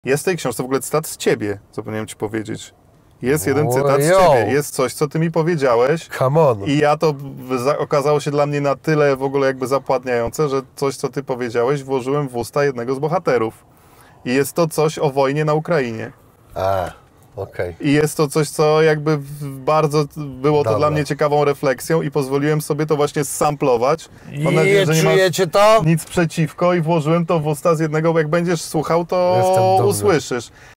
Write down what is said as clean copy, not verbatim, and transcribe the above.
Jest w tej książce w ogóle cytat z ciebie, zapomniałem ci powiedzieć. Jest jeden cytat z ciebie, jest coś, co ty mi powiedziałeś. Come on. I ja to okazało się dla mnie na tyle w ogóle jakby zapładniające, że coś, co ty powiedziałeś, włożyłem w usta jednego z bohaterów. I jest to coś o wojnie na Ukrainie. Okej. I jest to coś, co jakby bardzo było to dla mnie ciekawą refleksją i pozwoliłem sobie to właśnie samplować. Mam nadzieję, że nie czujecie to? Nic przeciwko i włożyłem to w usta z jednego, bo jak będziesz słuchał, to usłyszysz.